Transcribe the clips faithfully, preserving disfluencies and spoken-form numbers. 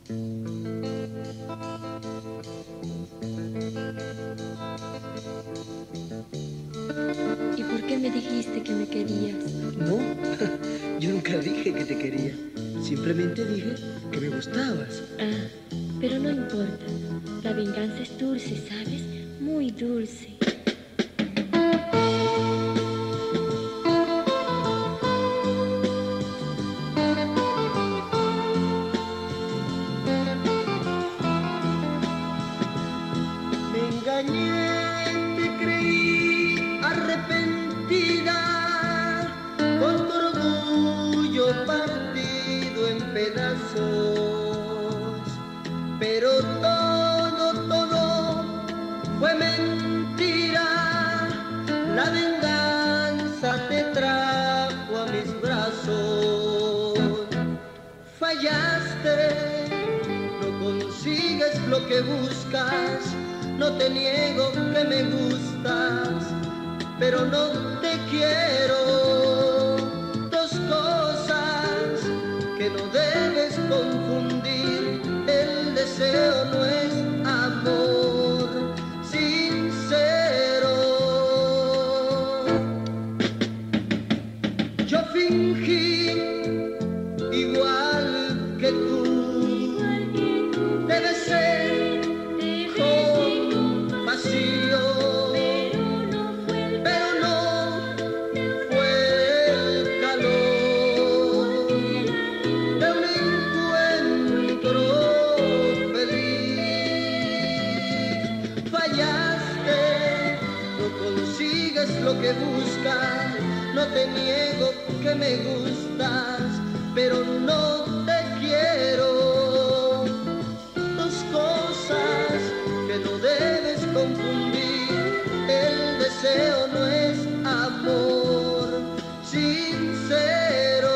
¿Y por qué me dijiste que me querías? No, yo nunca dije que te quería. Simplemente dije que me gustabas. Ah, pero no importa. La venganza es dulce, ¿sabes? Muy dulce. Me engañé, te creí arrepentida, con tu orgullo partido en pedazos. Pero todo, todo fue mentira. La venganza te trajo a mis brazos. Fallaste, no consigues lo que buscas. No te niego que me gustas, pero no te quiero. Dos cosas que no debes confundir. El deseo no es amor sincero. Yo fingí igual que tú. Debe ser lo que buscas, no te niego que me gustas, pero no te quiero. Dos cosas que no debes confundir. El deseo no es amor sincero.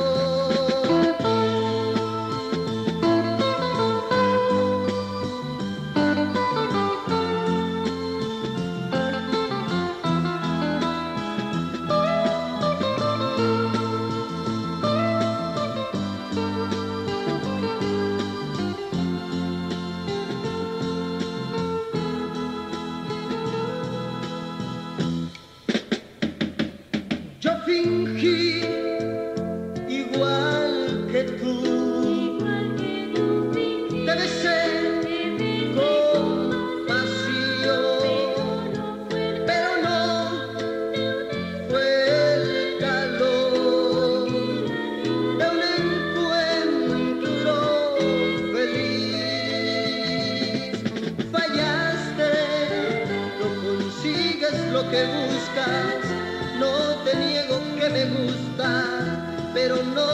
Yo fingí igual que tú. Debe ser compasión, pero no fue el calor de un encuentro feliz. Fallaste, no consigues lo que buscas. No te niego que me gusta, pero no